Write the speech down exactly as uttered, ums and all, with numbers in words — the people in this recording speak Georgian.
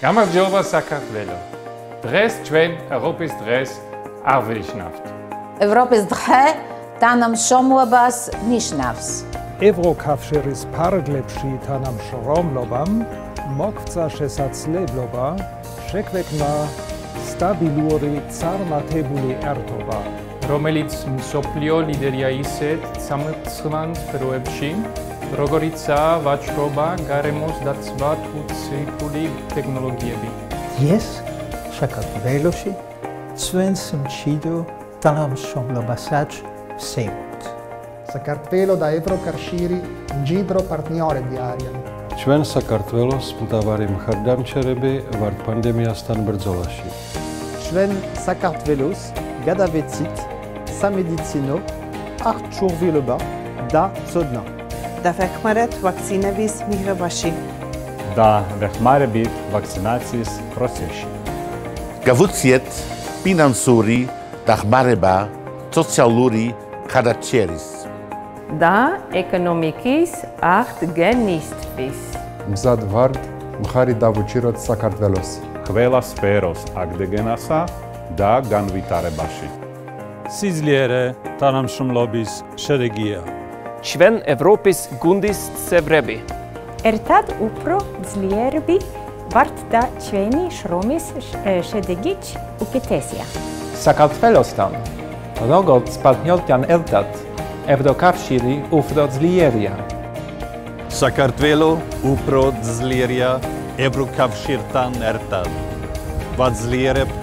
გამარჯობა საქართველო. დღეს ჩვენ ევროპის დღეს აღვნიშნავთ. ევროპის დღე თანამშრომლობას ნიშნავს. ევროკავშირის ფარგლებში თანამშრომლობამ მოგვცა შესაძლებლობა შექმნა სტაბილური წარმატებული ერთობა, რომელიც მსოფლიო ლიდერია ისეთ სამართლიან სფეროებში, როგორიცაა ვაჭრობა, გარემოს დაცვა თუ ციფრული ტექნოლოგიები. ეს საქართველოში ჩვენს მჭიდრო თანამშრომლობასაც ვსწრებთ. საქართველო და ევროკავშირი მჭიდრო პარტნიორები არიან. ჩვენ საქართველოს მთავარი მხარდამჭერები ვართ პანდემიასთან ბრძოლაში. ჩვენ საქართველოს გადავეცით სამედიცინო აღჭურვილობა და ცოდნა. დავეხმაროთ ვაქცინების მიღებაში და ვეხმარებით ვაქცინაციის პროცესში. გავუწიეთ ფინანსური დახმარება სოციალური გადაჭერის და ეკონომიკის აღდგენისთვის. მზად ვართ მხარი დავუჭიროთ საქართველოს ყველა სფეროს აღდგენასა და განვითარებაში. სიძლიერე თანამშრომლობის შედეგია. ჩვენ ევროპის გუნდის წევრები. ერთად უფრო ძლიერები ვართ და ჩვენი შრომის შედეგიც უკეთესია. საქართველოსთან როგორც პარტნიორთან ერთად ევროკავშირი უფრო ძლიერია. საქართველო უფრო ძლიერია ევროკავშირთან ერთად. ვაძლიერებთ